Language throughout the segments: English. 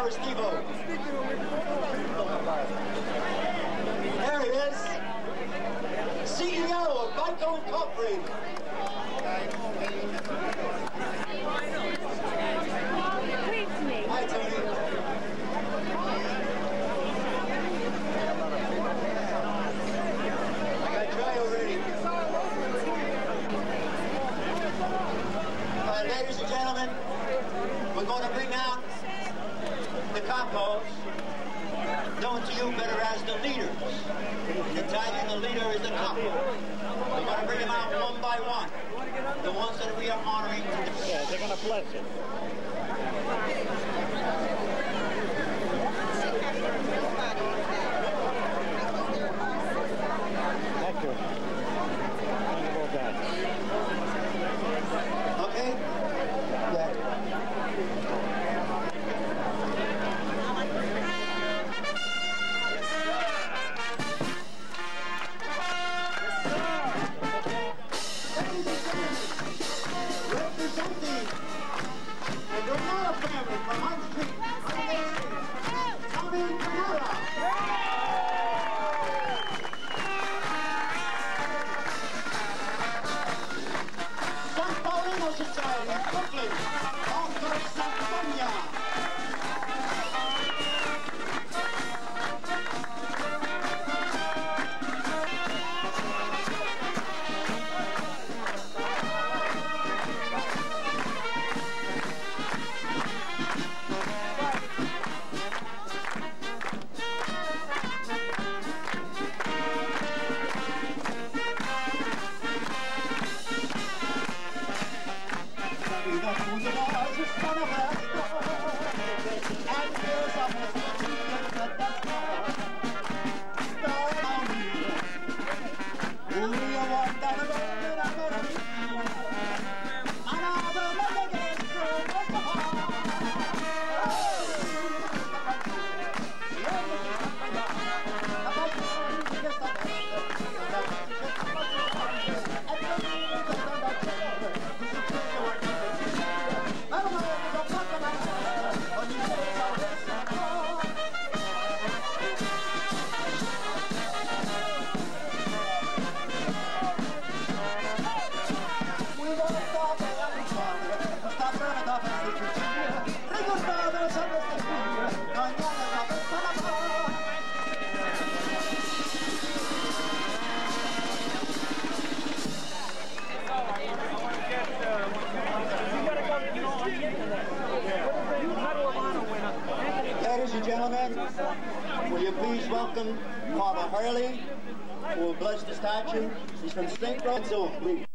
for Steve-O. There he is. CEO of Geico Incorporated. Hi, Tony. I got dry already. Ladies and gentlemen, we're going to bring out the capos, known to you better as the leaders. In Italian, the leader is the capo. We're going to bring them out one by one. The ones that we are honoring today. Yeah, they're going to bless it. Thank you. Okay? Yeah. Representing the Granada family from Hunt Street, Tommy Granada. San Paulino Society, Brooklyn, off to California. Ladies and gentlemen, will you please welcome Father Hurley, who will bless the statue. He's from St. Rose, please.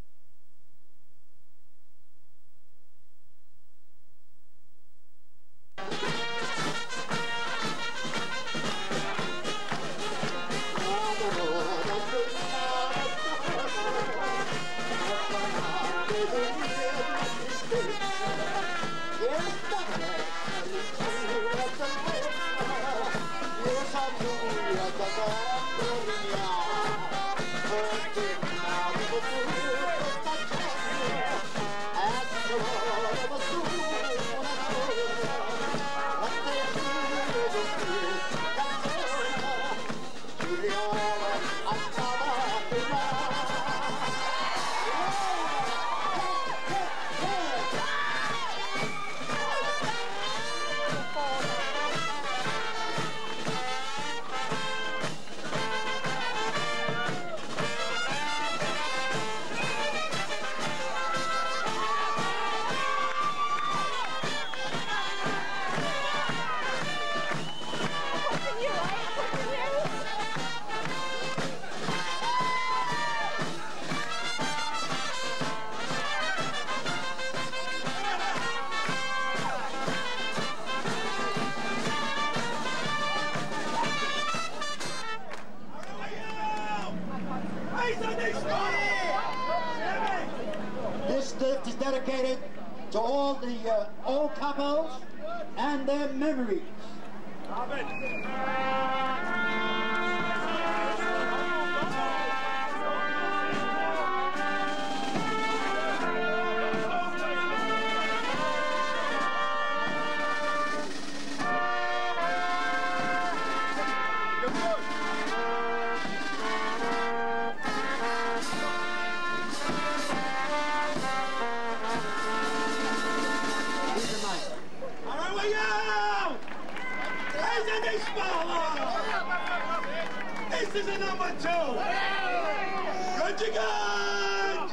This gift is dedicated to all the old couples and their memories. is a number 2. Good you guys.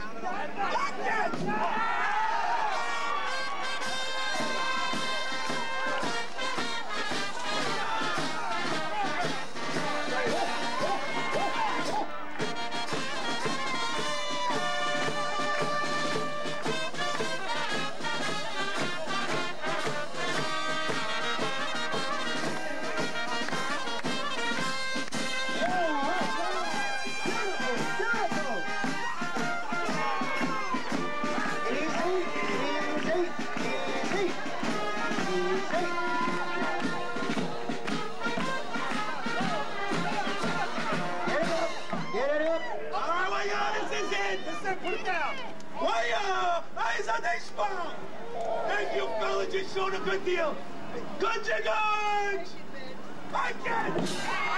Put it down. Why, eyes on they spawn. Thank you, fellas. You showed a good deal. Good you guys. Again.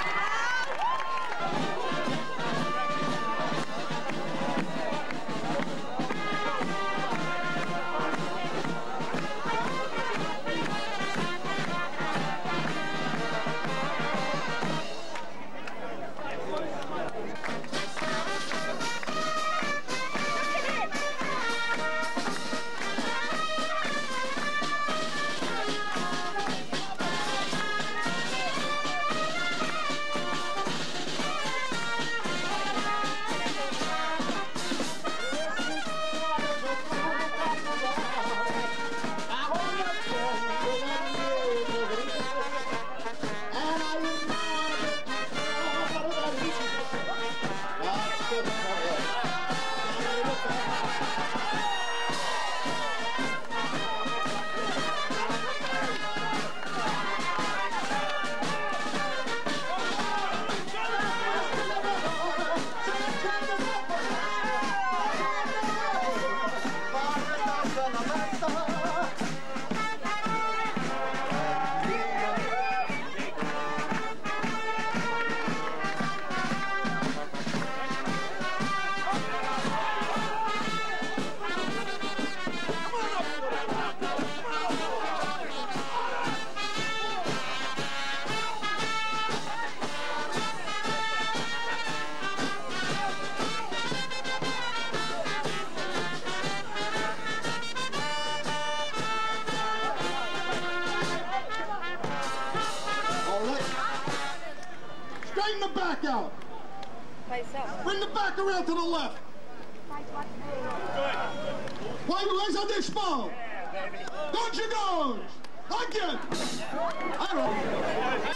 Straighten the back out. Bring the back around to the left. Why you guys on this phone? Don't you go? Again. All right.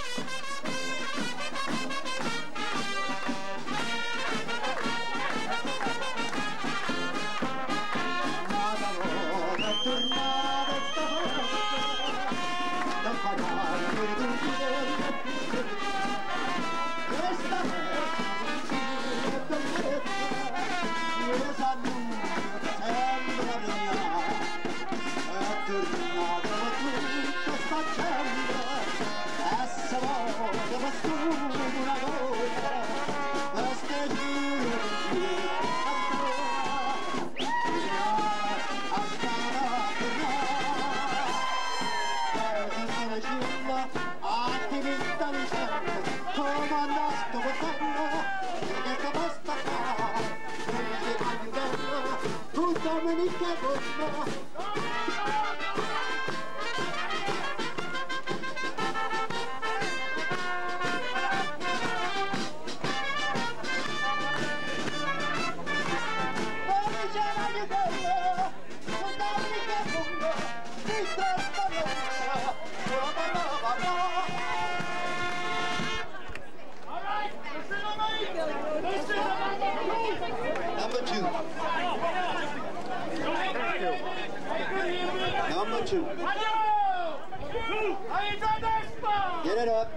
Number 2. Get it up.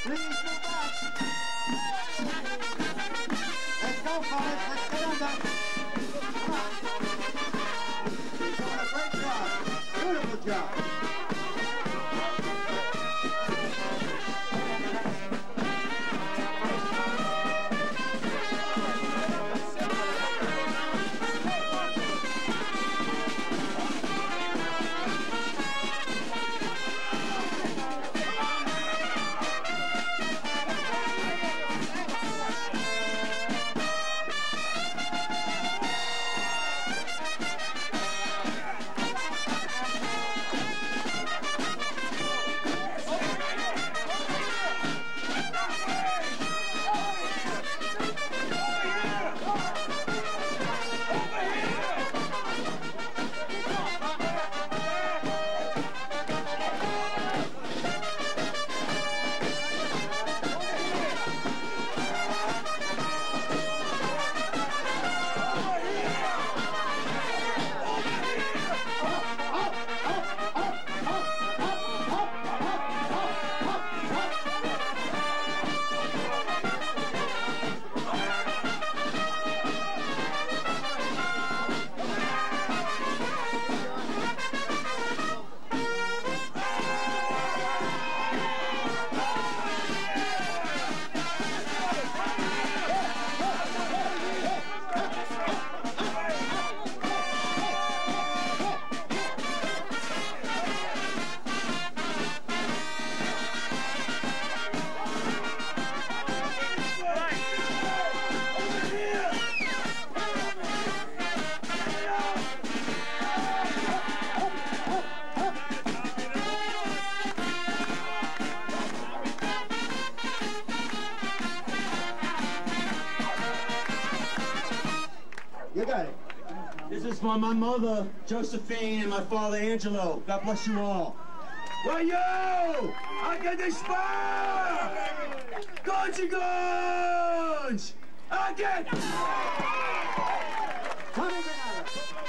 Please move back. Let's go, fellas. Let's get on that. Come on. You're doing a great job. Beautiful job. You got it. This is for my mother, Josephine, and my father, Angelo. God bless you all. Well, yo! Again, the spar! Gunchy Gunch! Again! Tommy Bernardo.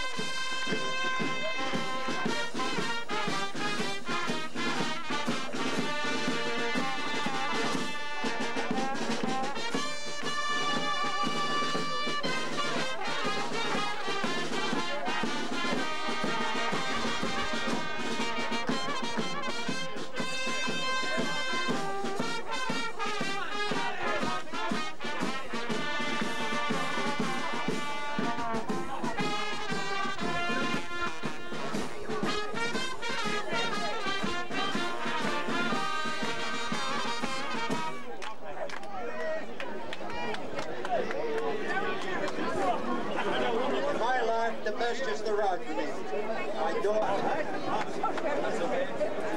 The best is the rod for me. I do That's okay.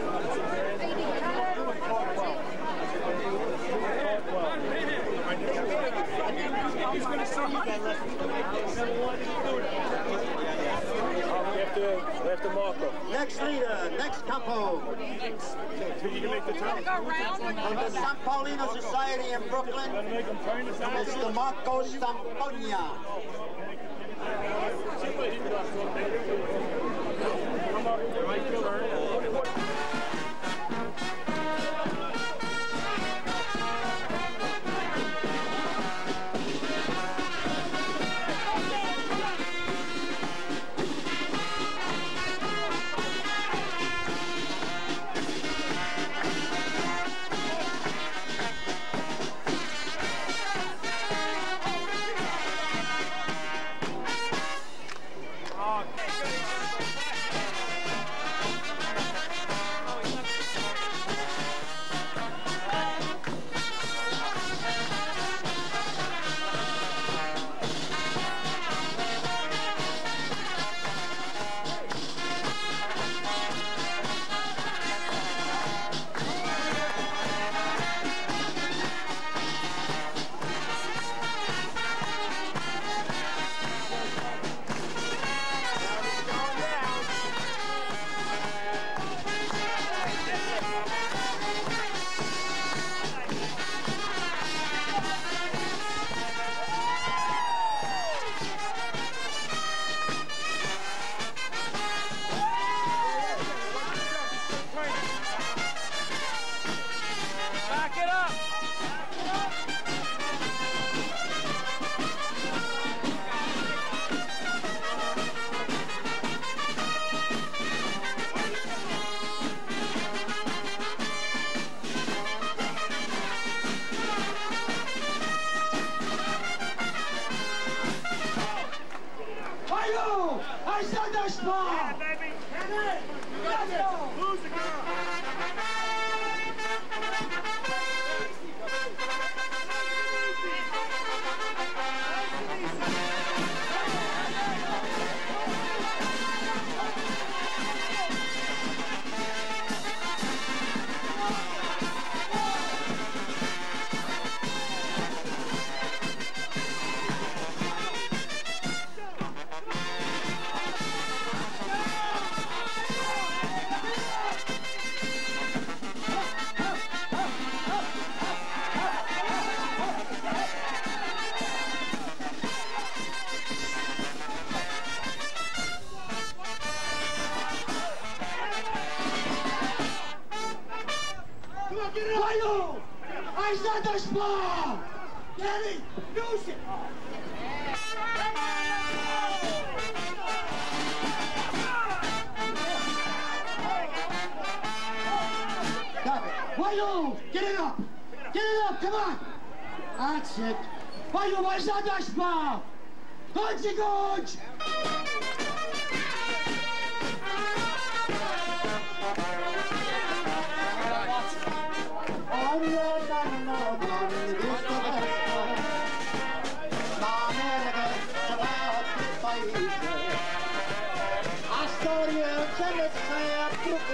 He's going to see you guys. We have to mark them. Next leader, next capo. So you can make the turn. From the San Paulino Society in Brooklyn, Mr. Marco Stampogna. Where's the dashboard? Yeah, baby. Let's go. Lose the girl. Why I said the spot! Get it! Use it! Stop it! Why get it up! Get it up! Come on! That's it! Why I said the spot! Good, good! A storia ce ne sei a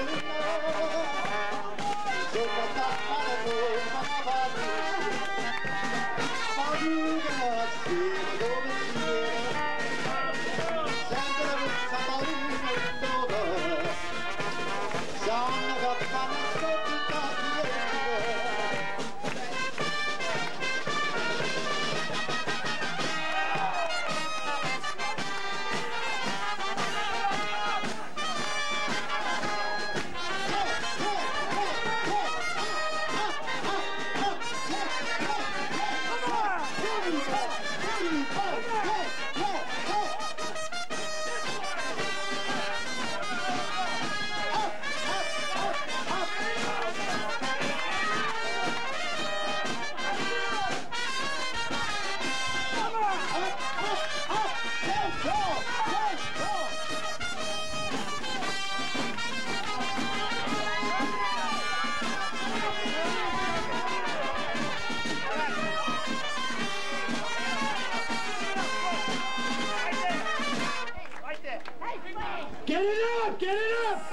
Get it up! Get it up!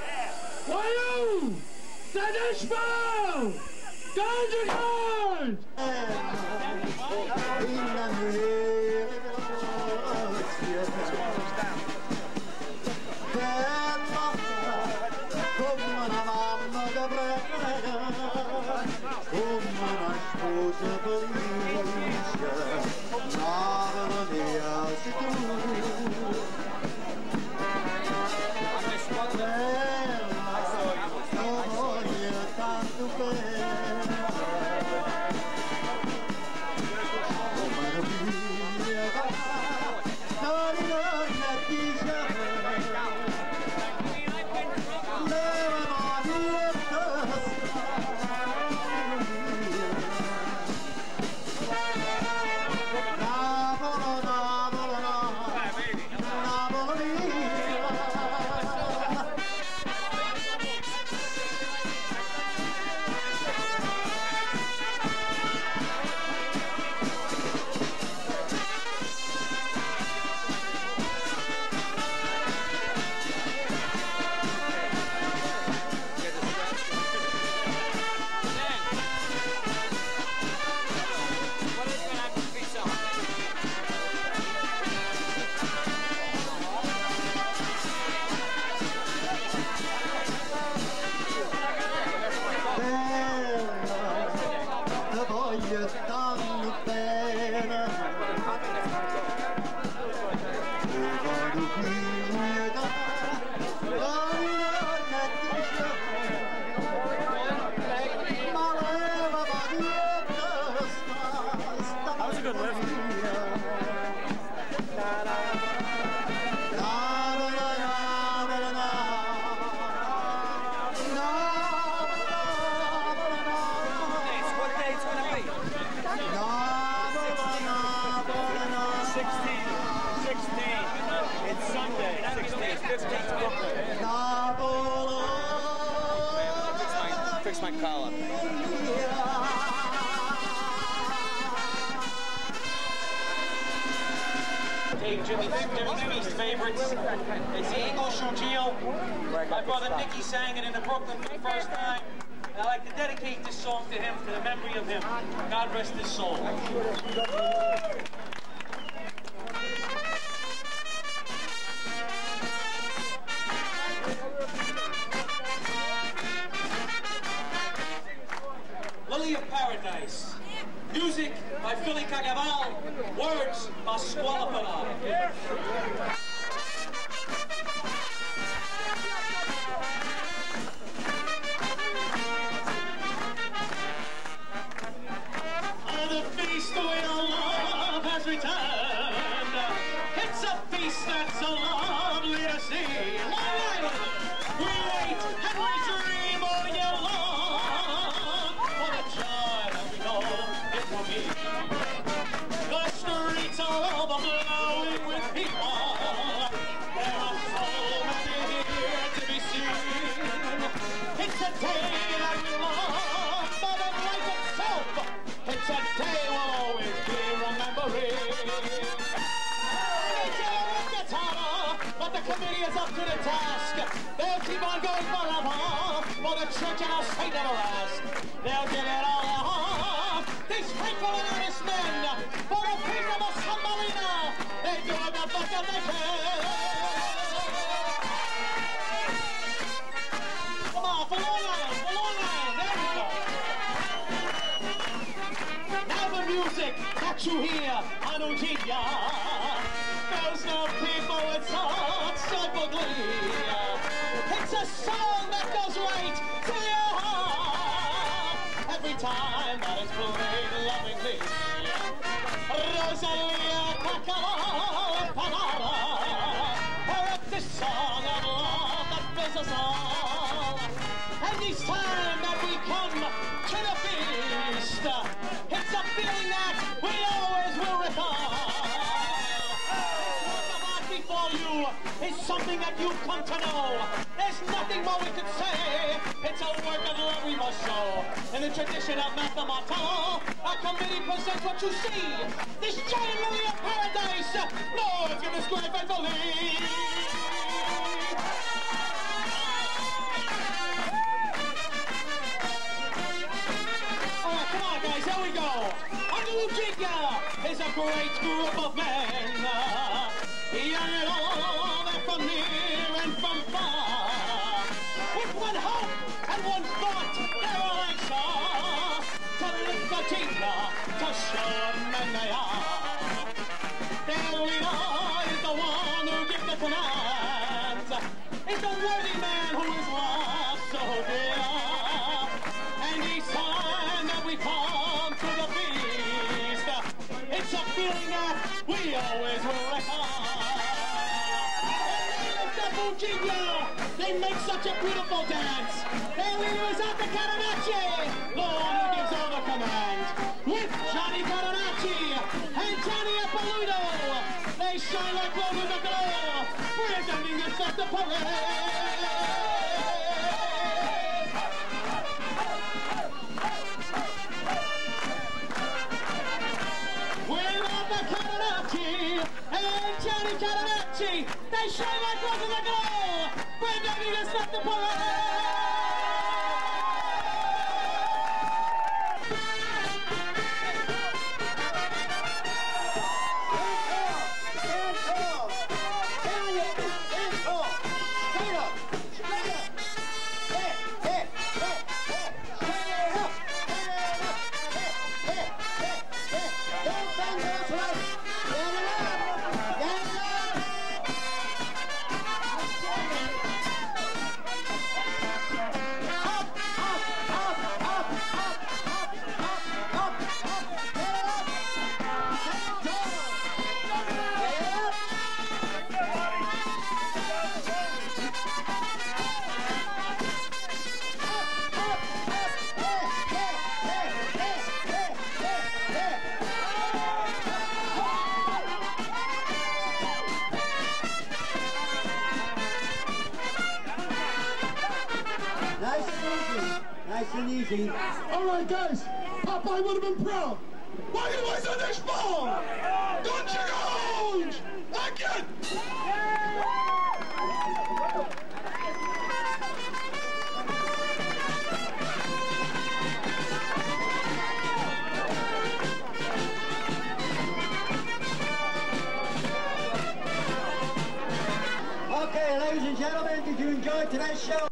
Voyons! Ça lâche pas! Garde du garde! It's Sunday. Fix my collar. Hey, Jimmy's favorites. It's the English Geo. My brother Nicky sang it in the Brooklyn for the first time. And I'd like to dedicate this song to him, to the memory of him. God rest his soul. Lily of Paradise. Music by Philly Cagaval. Words by Squala Panada. The feast where love has returned. It's a feast that's so lovely to see. We wait and we dream all year long for the joy that we know it will be. The streets are overflowing with people. There are so many here to be seen. It's a day that we love more than life itself. It's a day we'll always be remembering. It's harder, but the committee is up to the task. They'll keep on going forever, for the church and our state never ask. They'll give it all their heart. These faithful and honest men, for the people of San Marino, they do it the best that they can. Come on, for Long Island, there we go. Now the music that you hear on Ujinga fills the people with such joyful glee. It's a song that goes right to your heart every time that it's played lovingly. Rosalia Panada wrote this song of love that fills us all. And each time that we come to the feast, it's a feeling that we always will recall. What the heart before you is something that you've come to know. There's nothing more we can say. It's a work of love we must show. In the tradition of Mathemato, our committee presents what you see. This giant lily of paradise, Lord's gonna describe faithfully. Come on, guys, here we go. Under Ujinga is a great group of men. Young and old, and from near and from far. With one hope and one thought, their ranks are to lift Ujinga, to show men they are. Their leader is the one who gives the commands. Is the worthy man who is lost so dear. And each time that we come to the feast, it's a feeling that we always will recall. And they lift up Ujinga, they make such a beautiful dance. Their leader is Alta Catenacci, the one who gives all the commands. With Johnny Catenacci and Johnny Appaludo, they shine like gold in the glow, presenting us at the parade. And Johnny Catenacci, they shine like roses in the glow, presenting us at the parade. Steve. All right, guys. Popeye would have been proud. Why you guys on this ball? Don't you go! Again! Okay, ladies and gentlemen, did you enjoy tonight's show?